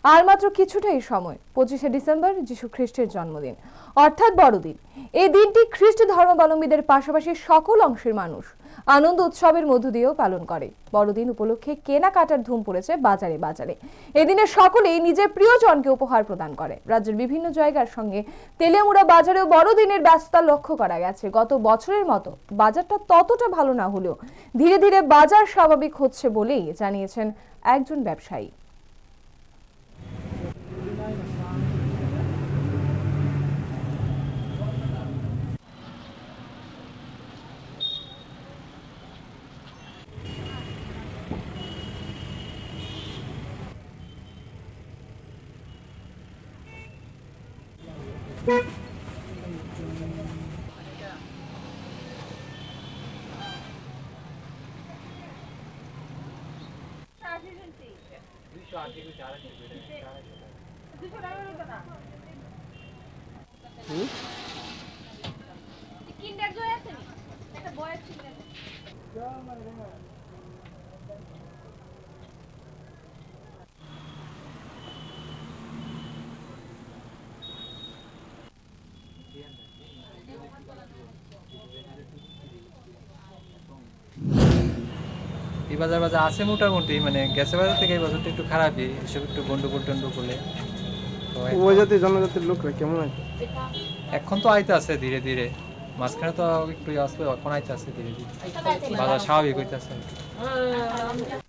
আর মাত্র কিছুটাই সময় 25শে ডিসেম্বর যিশু খ্রিস্টের জন্মদিন অর্থাৎ বড়দিন। এই দিনটি খ্রিস্ট ধর্মাবলম্বীদের পাশাপাশি সকল অংশের মানুষ আনন্দ উৎসবের মধ্য দিয়েও পালন করে। বড়দিন উপলক্ষে কেনাকাটার ধুম পড়েছে বাজারে বাজারে। এদিনে সকলেই নিজের প্রিয়জনকে উপহার প্রদান করে। রাজ্যের বিভিন্ন জায়গার সঙ্গে তেলিয়ামুড়া বাজারেও বড়দিনের ব্যস্ততা লক্ষ্য করা গেছে। গত বছরের মতো বাজারটা ততটা ভালো না হলেও ধীরে ধীরে বাজার স্বাভাবিক হচ্ছে বলেই জানিয়েছেন একজন ব্যবসায়ী। এই বাজার আছে মোটামুটি, মানে গেছে বাজার থেকে এই বছরটা একটু খারাপই, এসব একটু গন্ডগোল টন্ডগোলে। ওই জাতি জনজাতির লোকরা কেমন আছে এখন? তো আইতে আছে ধীরে ধীরে, মাঝখানে তো একটু আসলে এখন আইতে আছে ধীরে ধীরে, বাজার স্বাভাবিক হইতে আছে।